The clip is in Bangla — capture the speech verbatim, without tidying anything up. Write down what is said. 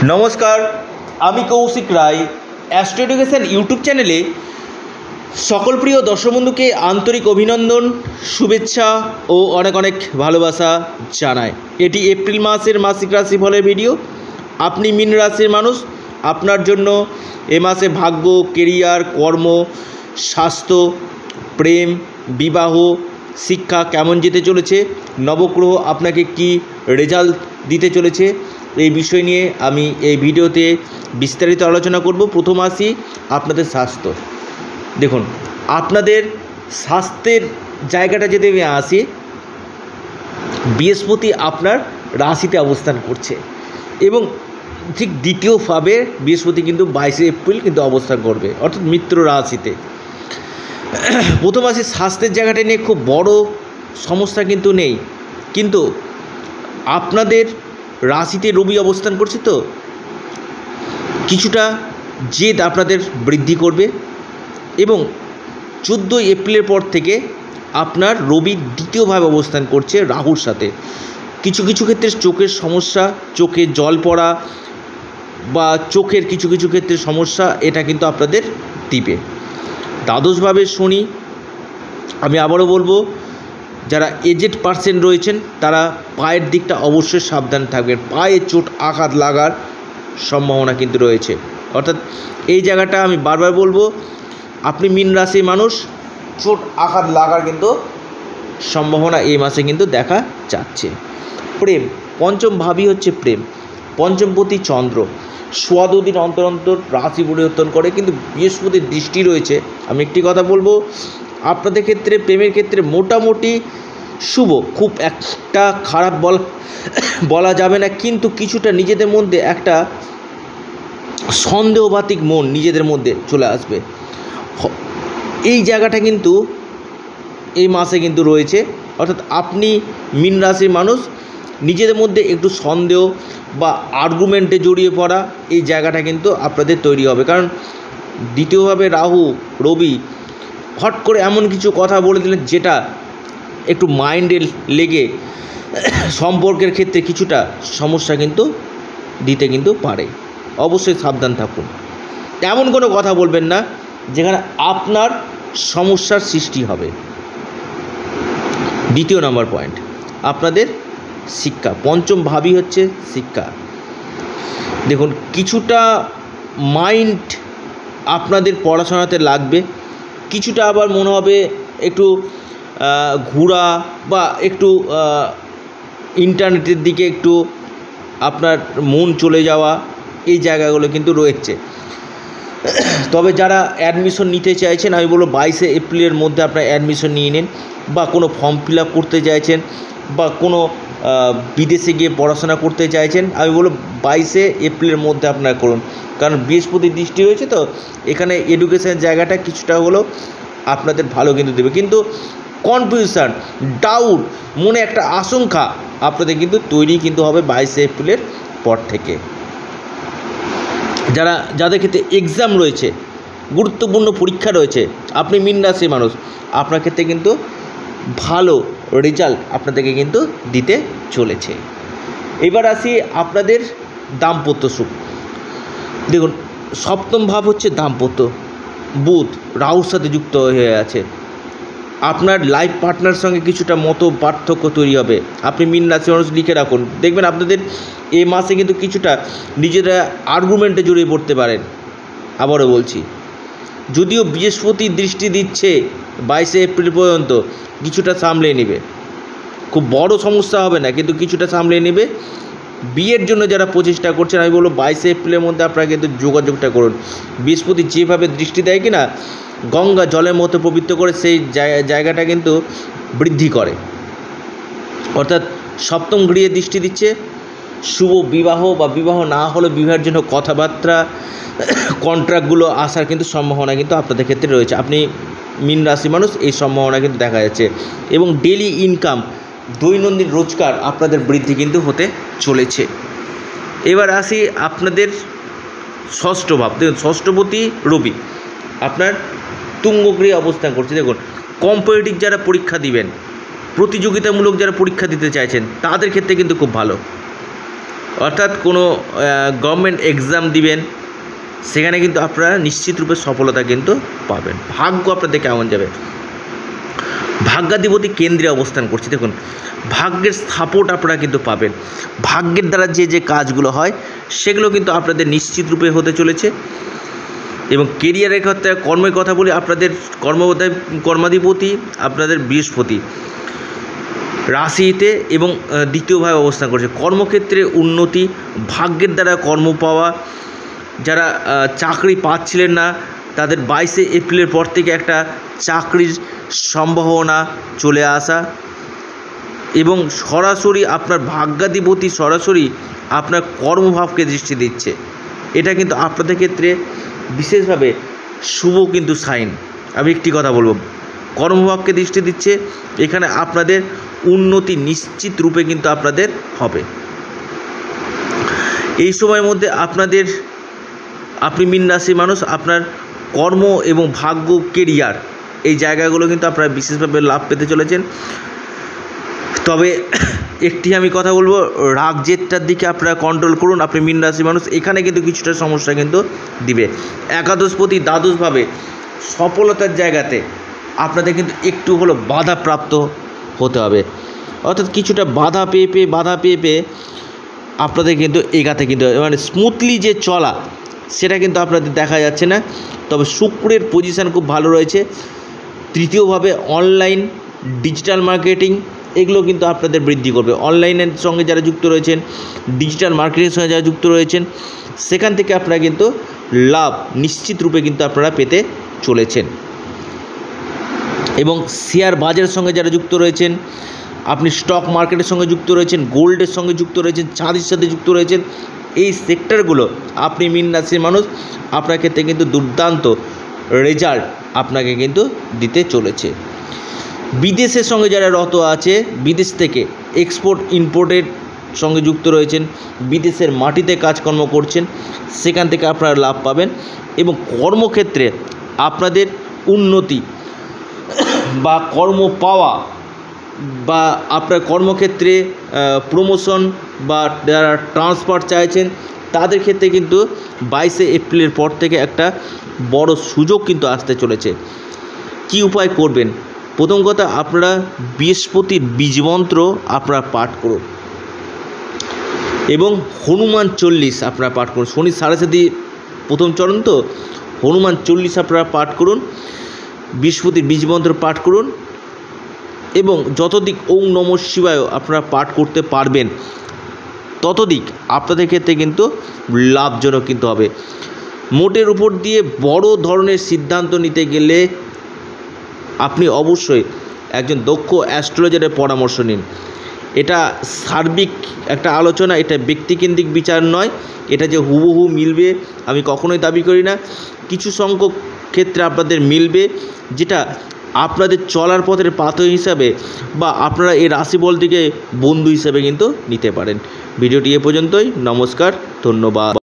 নমস্কার, আমি Koushik Roy. Astro education YouTube চ্যানেলে সকল প্রিয় দর্শক বন্ধুকে আন্তরিক অভিনন্দন, শুভেচ্ছা ও অনেক অনেক ভালোবাসা জানাই। এটি এপ্রিল মাসের মাসিক রাশিফলের ভিডিও। আপনি মীন রাশির মানুষ, আপনার জন্য এ মাসে ভাগ্য, কেরিয়ার, কর্ম, স্বাস্থ্য, প্রেম, বিবাহ, শিক্ষা কেমন যেতে চলেছে, নবগ্রহ আপনাকে কি রেজাল্ট দিতে চলেছে, এই বিষয় নিয়ে আমি এই ভিডিওতে বিস্তারিত আলোচনা করব। প্রথম আসি আপনাদের স্বাস্থ্য। দেখুন, আপনাদের স্বাস্থ্যের জায়গাটা যদি আমি আসি, বৃহস্পতি আপনার রাশিতে অবস্থান করছে এবং ঠিক দ্বিতীয়ভাবে বৃহস্পতি কিন্তু বাইশে এপ্রিল কিন্তু অবস্থান করবে, অর্থাৎ মিত্র রাশিতে। প্রথম আসি স্বাস্থ্যের জায়গাটা নিয়ে খুব বড় সমস্যা কিন্তু নেই, কিন্তু আপনাদের রাশিতে রবি অবস্থান করছে, তো কিছুটা জেদ আপনাদের বৃদ্ধি করবে এবং চোদ্দোই এপ্রিলের পর থেকে আপনার রবি দ্বিতীয়ভাবে অবস্থান করছে রাহুর সাথে। কিছু কিছু ক্ষেত্রে চোখের সমস্যা, চোখে জল পড়া বা চোখের কিছু কিছু ক্ষেত্রে সমস্যা, এটা কিন্তু আপনাদের দিবে। দ্বাদশভাবে শনি, আমি আবারও বলবো, যারা এজেড পার্সন রয়েছেন তারা পায়ের দিকটা অবশ্যই সাবধান থাকবেন। পায়ে চোট আঘাত লাগার সম্ভাবনা কিন্তু রয়েছে, অর্থাৎ এই জায়গাটা আমি বারবার বলবো, আপনি মীন রাশির মানুষ, চোট আঘাত লাগার কিন্তু সম্ভাবনা এই মাসে কিন্তু দেখা যাচ্ছে। প্রেম, পঞ্চম ভাবই হচ্ছে প্রেম, পঞ্চমপতি চন্দ্র সোয়া দুদিন অন্তর অন্তর রাশি পরিবর্তন করে, কিন্তু বৃহস্পতির দৃষ্টি রয়েছে। আমি একটি কথা বলবো, আপনাদের ক্ষেত্রে প্রেমের ক্ষেত্রে মোটামুটি শুভ, খুব একটা খারাপ বলা বলা যাবে না, কিন্তু কিছুটা নিজেদের মধ্যে একটা সন্দেহবাতিক মন নিজেদের মধ্যে চলে আসবে। এই জায়গাটা কিন্তু এই মাসে কিন্তু রয়েছে, অর্থাৎ আপনি মীন রাশির মানুষ, নিজেদের মধ্যে একটু সন্দেহ বা আর্গুমেন্টে জড়িয়ে পড়া, এই জায়গাটা কিন্তু আপনাদের তৈরি হবে। কারণ দ্বিতীয়ভাবে রাহু রবি হট করে এমন কিছু কথা বলে দিলেন যেটা একটু মাইন্ডে লেগে সম্পর্কের ক্ষেত্রে কিছুটা সমস্যা কিন্তু দিতে কিন্তু পারে। অবশ্যই সাবধান থাকুন, এমন কোনো কথা বলবেন না যেখানে আপনার সমস্যার সৃষ্টি হবে। দ্বিতীয় নম্বর পয়েন্ট, আপনাদের শিক্ষা, পঞ্চম ভাবই হচ্ছে শিক্ষা। দেখুন, কিছুটা মাইন্ড আপনাদের পড়াশোনাতে লাগবে, কিছুটা আবার মনে হবে একটু ঘোরা বা একটু ইন্টারনেটের দিকে একটু আপনার মন চলে যাওয়া, এই জায়গাগুলো কিন্তু রয়েছে। তবে যারা অ্যাডমিশন নিতে চাইছেন, আমি বলবো বাইশে এপ্রিলের মধ্যে আপনারা অ্যাডমিশন নিয়ে নিন, বা কোনো ফর্ম ফিল আপ করতে চাইছেন বা কোনো বিদেশে গিয়ে পড়াশোনা করতে চাইছেন, আমি বলবো বাইশে এপ্রিলের মধ্যে আপনারা করুন। কারণ বৃহস্পতির দৃষ্টি রয়েছে, তো এখানে এডুকেশনের জায়গাটা কিছুটা হলেও আপনাদের ভালো কিন্তু দেবে, কিন্তু কনফিউশন, ডাউট, মনে একটা আশঙ্কা আপনাদের কিন্তু তৈরি কিন্তু হবে বাইশে এপ্রিলের পর থেকে। যারা যাদের ক্ষেত্রে এক্সাম রয়েছে, গুরুত্বপূর্ণ পরীক্ষা রয়েছে, আপনি মীন রাশির মানুষ, আপনার ক্ষেত্রে কিন্তু ভালো রেজাল্ট আপনাদেরকে কিন্তু দিতে চলেছে। এবার আসি আপনাদের দাম্পত্য সুখ। দেখুন, সপ্তম ভাব হচ্ছে দাম্পত্য, বুধ রাহুর সাথে যুক্ত হয়ে আছে। আপনার লাইফ পার্টনার সঙ্গে কিছুটা মত পার্থক্য তৈরি হবে। আপনি মীন রাশি মানুষ, লিখে রাখুন, দেখবেন আপনাদের এই মাসে কিন্তু কিছুটা নিজেরা আর্গুমেন্টে জড়িয়ে পড়তে পারেন। আবারও বলছি, যদিও বৃহস্পতি দৃষ্টি দিচ্ছে বাইশে এপ্রিল পর্যন্ত, কিছুটা সামলে নেবে, খুব বড় সমস্যা হবে না, কিন্তু কিছুটা সামলে নেবে। বিয়ের জন্য যারা প্রচেষ্টা করছেন, আমি বলবো বাইশে এপ্রিলের মধ্যে আপনারা কিন্তু যোগাযোগটা করুন। বৃহস্পতি যেভাবে দৃষ্টি দেয় কি না, গঙ্গা জলের মতো পবিত্র করে, সেই জায়গাটা কিন্তু বৃদ্ধি করে, অর্থাৎ সপ্তম গৃহে দৃষ্টি দিচ্ছে। শুভ বিবাহ বা বিবাহ না হলে বিবাহের জন্য কথাবার্তা, কন্ট্রাক্টগুলো আসার কিন্তু সম্ভাবনা কিন্তু আপনাদের ক্ষেত্রে রয়েছে। আপনি মীন রাশি মানুষ, এই সম্ভাবনা কিন্তু দেখা যাচ্ছে। এবং ডেলি ইনকাম, দৈনন্দিন রোজগার আপনাদের বৃদ্ধি কিন্তু হতে চলেছে। এবার আসি আপনাদের ষষ্ঠ ভাব। দেখুন, ষষ্ঠপতি রবি আপনার তুঙ্গগৃহে অবস্থান করছে। দেখুন, কম্পিটিটিভ যারা পরীক্ষা দিবেন, প্রতিযোগিতামূলক যারা পরীক্ষা দিতে চাইছেন, তাদের ক্ষেত্রে কিন্তু খুব ভালো। অর্থাৎ কোনো গভর্নমেন্ট এক্সাম দিবেন, সেখানে কিন্তু আপনারা নিশ্চিত রূপে সফলতা কিন্তু পাবেন। ভাগ্য আপনাদের কেমন যাবে? ভাগ্যাধিপতি কেন্দ্রে অবস্থান করছে, দেখুন ভাগ্যের সাপোর্ট আপনারা কিন্তু পাবেন। ভাগ্যের দ্বারা যে যে কাজগুলো হয় সেগুলো কিন্তু আপনাদের নিশ্চিত রূপে হতে চলেছে। এবং কেরিয়ারের ক্ষেত্রে কর্মের কথা বলি, আপনাদের কর্মবোধে কর্মাধিপতি আপনাদের বৃহস্পতি রাশিতে এবং দ্বিতীয়ভাবে অবস্থান করছে। কর্মক্ষেত্রে উন্নতি, ভাগ্যের দ্বারা কর্ম পাওয়া, যারা চাকরি পাচ্ছিলেন না তাদের বাইশে এপ্রিলের পর থেকে একটা চাকরির সম্ভাবনা চলে আসা, এবং সরাসরি আপনার ভাগ্যাধিপতি সরাসরি আপনার কর্মভাবকে দৃষ্টি দিচ্ছে। এটা কিন্তু আপনাদের ক্ষেত্রে বিশেষভাবে শুভ কিন্তু সাইন। আমি একটি কথা বলবো, কর্মভাবকে দৃষ্টি দিচ্ছে, এখানে আপনাদের উন্নতি নিশ্চিত রূপে কিন্তু আপনাদের হবে। এই সময়ের মধ্যে আপনাদের, আপনি মীন রাশির মানুষ, আপনার কর্ম এবং ভাগ্য কেরিয়ার এই জায়গাগুলো কিন্তু আপনারা বিশেষভাবে লাভ পেতে চলেছেন। তবে একটি আমি কথা বলবো, রাগ জেদটার দিকে আপনারা কন্ট্রোল করুন। আপনি মীন রাশির মানুষ, এখানে কিন্তু কিছুটা সমস্যা কিন্তু দিবে। একাদশপতি দ্বাদশভাবে সফলতার জায়গাতে আপনাদের কিন্তু একটু হলো বাধাপ্রাপ্ত হতে হবে, অর্থাৎ কিছুটা বাধা পেয়ে পেয়ে বাধা পেয়ে পেয়ে আপনাদের কিন্তু এগাতে কিন্তু মানে স্মুথলি যে চলা সেটা কিন্তু আপনাদের দেখা যাচ্ছে না। তবে শুক্রের পজিশান খুব ভালো রয়েছে। তৃতীয়ভাবে অনলাইন ডিজিটাল মার্কেটিং এগুলো কিন্তু আপনাদের বৃদ্ধি করবে। অনলাইনের সঙ্গে যারা যুক্ত রয়েছেন, ডিজিটাল মার্কেটিংয়ের সঙ্গে যারা যুক্ত রয়েছেন, সেখান থেকে আপনারা কিন্তু লাভ নিশ্চিত রূপে কিন্তু আপনারা পেতে চলেছেন। এবং শেয়ার বাজারের সঙ্গে যারা যুক্ত রয়েছেন, আপনি স্টক মার্কেটের সঙ্গে যুক্ত রয়েছেন, গোল্ডের সঙ্গে যুক্ত রয়েছেন, চাঁদির সাথে যুক্ত রয়েছেন, এই সেক্টরগুলো আপনি মীন রাশির মানুষ, আপনার ক্ষেত্রে কিন্তু দুর্দান্ত রেজাল্ট আপনাকে কিন্তু দিতে চলেছে। বিদেশের সঙ্গে যারা রত আছে, বিদেশ থেকে এক্সপোর্ট ইম্পোর্টের সঙ্গে যুক্ত রয়েছেন, বিদেশের মাটিতে কাজকর্ম করছেন, সেখান থেকে আপনারা লাভ পাবেন। এবং কর্মক্ষেত্রে আপনাদের উন্নতি বা কর্ম পাওয়া বা আপনার কর্মক্ষেত্রে প্রমোশন বা যারা ট্রান্সফার চাইছেন তাদের ক্ষেত্রে কিন্তু বাইশে এপ্রিলের পর থেকে একটা বড় সুযোগ কিন্তু আসতে চলেছে। কি উপায় করবেন? প্রথম কথা, আপনারা বৃহস্পতির বীজমন্ত্র আপনারা পাঠ করুন এবং হনুমান চল্লিশ আপনারা পাঠ করুন। শনি সাড়ে সাতি প্রথম চরণ, তো হনুমান চল্লিশ আপনারা পাঠ করুন, বৃহস্পতির বীজমন্ত্র পাঠ করুন এবং যতদিক ওং নমঃ শিবায় আপনারা পাঠ করতে পারবেন ততদিক আপনাদের ক্ষেত্রে কিন্তু লাভজনক কিন্তু হবে। মোটের উপর দিয়ে বড় ধরনের সিদ্ধান্ত নিতে গেলে আপনি অবশ্যই একজন দক্ষ অ্যাস্ট্রোলজারের পরামর্শ নিন। এটা সার্বিক একটা আলোচনা, এটা ব্যক্তিকেন্দ্রিক বিচার নয়। এটা যে হুবহু মিলবে আমি কখনোই দাবি করি না। কিছু সংখ্যক ক্ষেত্রে আপনাদের মিলবে, যেটা আপনাদের চলার পথের পাথর হিসাবে বা আপনারা এই রাশিফলটিকে বন্ধু হিসাবে কিন্তু নিতে পারেন। ভিডিওটি এ পর্যন্তই। নমস্কার, ধন্যবাদ।